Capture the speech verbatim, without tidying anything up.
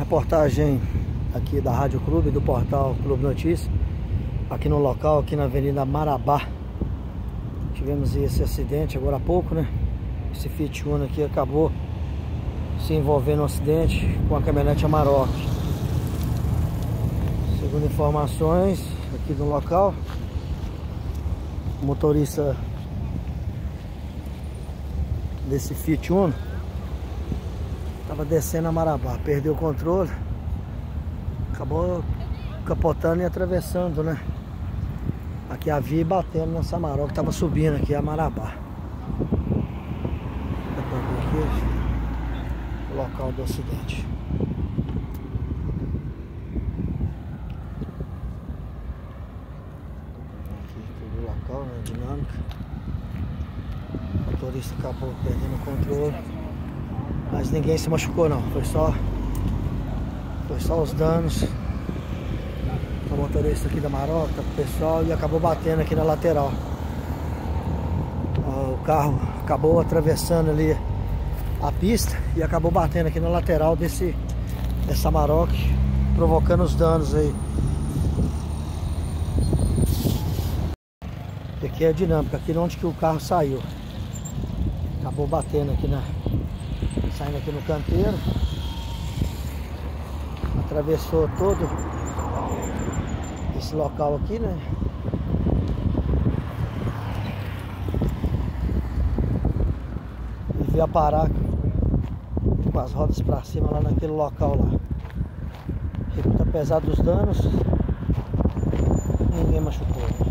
Reportagem aqui da Rádio Clube, do portal Clube Notícias, aqui no local, aqui na Avenida Marabá. Tivemos esse acidente agora há pouco, né? Esse Fiat Uno aqui acabou se envolvendo no acidente com a caminhonete Amarok. Segundo informações aqui do local, o motorista desse Fiat Uno estava descendo a Marabá, perdeu o controle, acabou capotando e atravessando, né? Aqui a via e batendo nessa Amarok que estava subindo aqui a Marabá. Dá pra ver aqui o local do acidente. Aqui todo o local, né? Dinâmica. O motorista acabou perdendo o controle, mas ninguém se machucou não, foi só foi só os danos. O motorista aqui da Amarok, tá com o pessoal, e acabou batendo aqui na lateral. O carro acabou atravessando ali a pista e acabou batendo aqui na lateral desse dessa Amarok, provocando os danos aí. E aqui é a dinâmica, aqui onde que o carro saiu. Acabou batendo aqui na... saindo aqui no canteiro. Atravessou todo esse local aqui, né? E veio a parar com as rodas pra cima lá naquele local lá. Muito apesar dos danos, ninguém machucou.